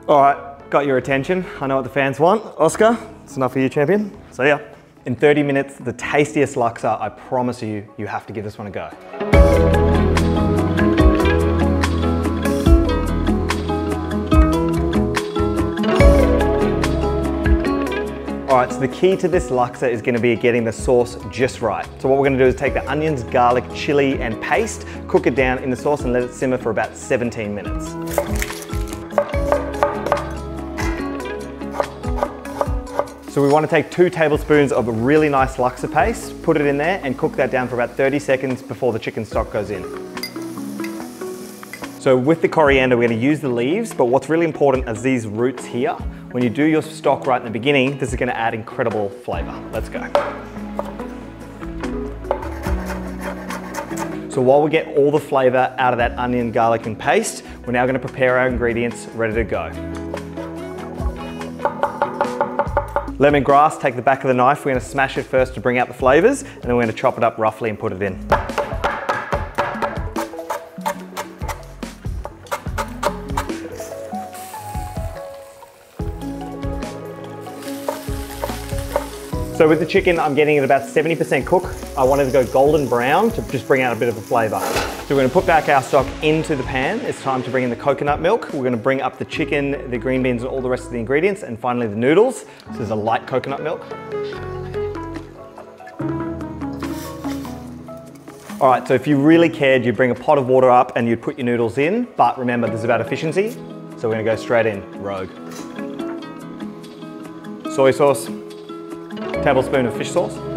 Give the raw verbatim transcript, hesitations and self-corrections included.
All right, got your attention. I know what the fans want. Oscar, it's enough for you, champion. See ya. In thirty minutes, the tastiest laksa. I promise you, you have to give this one a go. All right, so the key to this laksa is gonna be getting the sauce just right. So what we're gonna do is take the onions, garlic, chili, and paste, cook it down in the sauce and let it simmer for about seventeen minutes. So we wanna take two tablespoons of a really nice laksa paste, put it in there and cook that down for about thirty seconds before the chicken stock goes in. So with the coriander, we're gonna use the leaves, but what's really important is these roots here. When you do your stock right in the beginning, this is gonna add incredible flavor. Let's go. So while we get all the flavor out of that onion, garlic, and paste, we're now gonna prepare our ingredients ready to go. Lemongrass, take the back of the knife, we're gonna smash it first to bring out the flavors, and then we're gonna chop it up roughly and put it in. So with the chicken, I'm getting it about seventy percent cook. I wanted to go golden brown to just bring out a bit of a flavor. So we're gonna put back our stock into the pan. It's time to bring in the coconut milk. We're gonna bring up the chicken, the green beans, and all the rest of the ingredients, and finally the noodles. So there's a light coconut milk. All right, so if you really cared, you'd bring a pot of water up and you'd put your noodles in, but remember, this is about efficiency, so we're gonna go straight in, rogue. Soy sauce. Tablespoon of fish sauce.